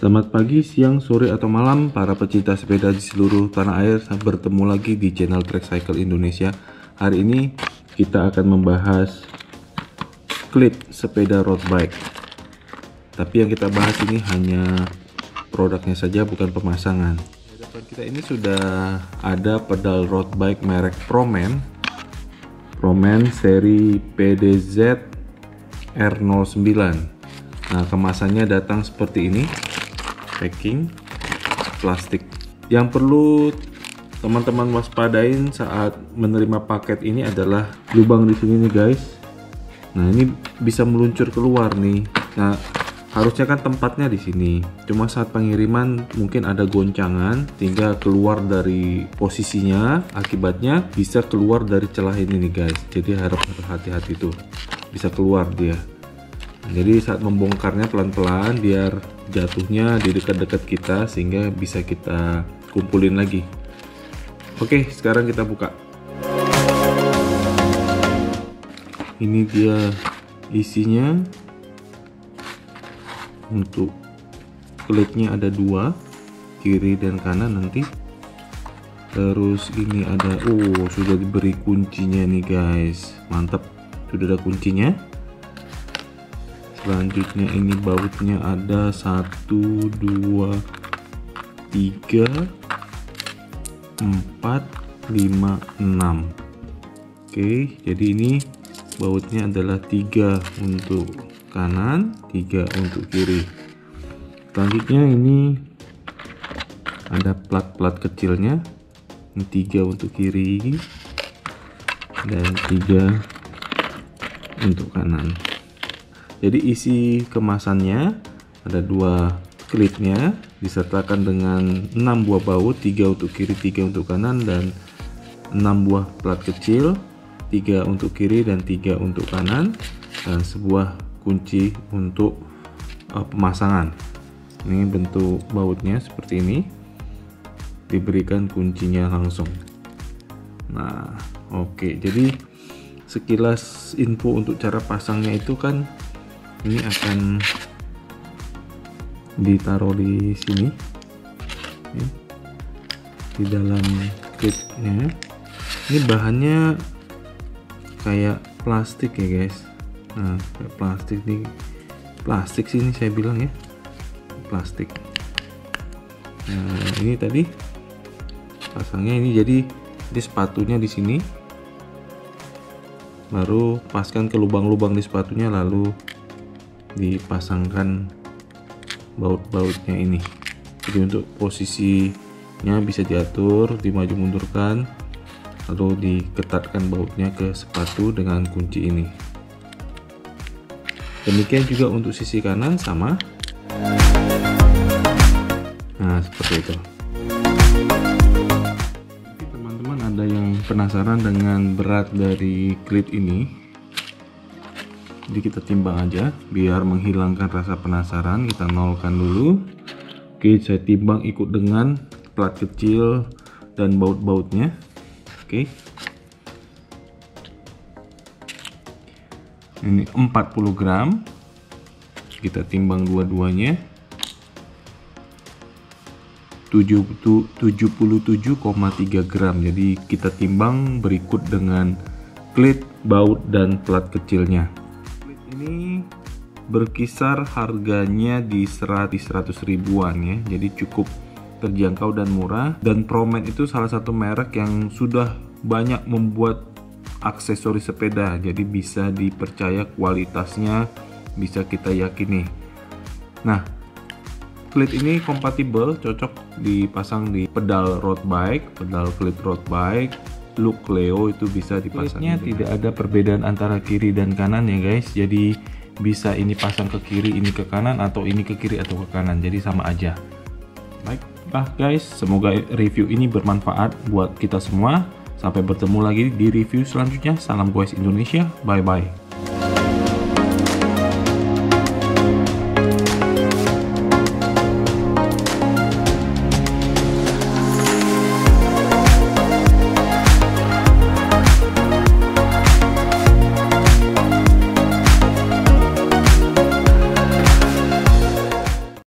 Selamat pagi, siang, sore, atau malam para pecinta sepeda di seluruh tanah air. Bertemu lagi di channel Trackcycle Indonesia. Hari ini kita akan membahas klit sepeda road bike. Tapi yang kita bahas ini hanya produknya saja, bukan pemasangan. Di depan kita ini sudah ada pedal road bike merek Proman seri PDZ R09. Nah, kemasannya datang seperti ini. Packing plastik. Yang perlu teman-teman waspadain saat menerima paket ini adalah lubang di sini nih guys. Nah, ini bisa meluncur keluar nih. Nah, harusnya kan tempatnya di sini. Cuma saat pengiriman mungkin ada goncangan sehingga keluar dari posisinya. Akibatnya bisa keluar dari celah ini nih guys. Jadi harap hati-hati tuh. Bisa keluar dia. Jadi saat membongkarnya pelan-pelan biar jatuhnya di dekat-dekat kita sehingga bisa kita kumpulin lagi. Oke, sekarang kita buka. Ini dia isinya. Untuk klitnya ada dua, kiri dan kanan nanti. Terus ini ada, sudah diberi kuncinya nih guys, mantap, sudah ada kuncinya. Selanjutnya ini bautnya ada 1, 2, 3, 4, 5, 6. Oke, jadi ini bautnya adalah 3 untuk kanan, 3 untuk kiri. Selanjutnya ini ada plat-plat kecilnya. Ini 3 untuk kiri dan 3 untuk kanan. Jadi isi kemasannya ada 2 klipnya disertakan dengan 6 buah baut, 3 untuk kiri, 3 untuk kanan, dan 6 buah plat kecil, 3 untuk kiri dan 3 untuk kanan, dan sebuah kunci untuk pemasangan. Ini bentuk bautnya seperti ini, diberikan kuncinya langsung. Nah, oke, jadi sekilas info untuk cara pasangnya itu kan ini akan ditaruh di sini ya, di dalam klipnya. Ini bahannya kayak plastik ya guys. Nah, kayak plastik nih, plastik sini saya bilang ya, plastik. Nah, ini tadi pasangnya ini, jadi sepatunya di sini, baru paskan ke lubang-lubang di sepatunya, lalu dipasangkan baut-bautnya ini. Jadi untuk posisinya bisa diatur, dimaju mundurkan, lalu diketatkan bautnya ke sepatu dengan kunci ini. Demikian juga untuk sisi kanan sama. Nah, seperti itu. Teman-teman ada yang penasaran dengan berat dari klit ini? Jadi kita timbang aja biar menghilangkan rasa penasaran. Kita nolkan dulu. Oke, saya timbang ikut dengan plat kecil dan baut-bautnya. Oke, ini 40 gram. Kita timbang dua-duanya, 77,3 gram. Jadi kita timbang berikut dengan klit, baut, dan plat kecilnya. Klit ini berkisar harganya di 100 ribuan ya, jadi cukup terjangkau dan murah. Dan Proman itu salah satu merek yang sudah banyak membuat aksesoris sepeda, jadi bisa dipercaya kualitasnya, bisa kita yakini. Nah, klit ini kompatibel, cocok dipasang di pedal road bike, pedal klit road bike, look Leo itu bisa dipasang. Klitnya tidak ada perbedaan antara kiri dan kanan ya guys, jadi bisa ini pasang ke kiri, ini ke kanan, atau ini ke kiri atau ke kanan, jadi sama aja. Baiklah guys, semoga review ini bermanfaat buat kita semua. Sampai bertemu lagi di review selanjutnya. Salam goes Indonesia, bye bye.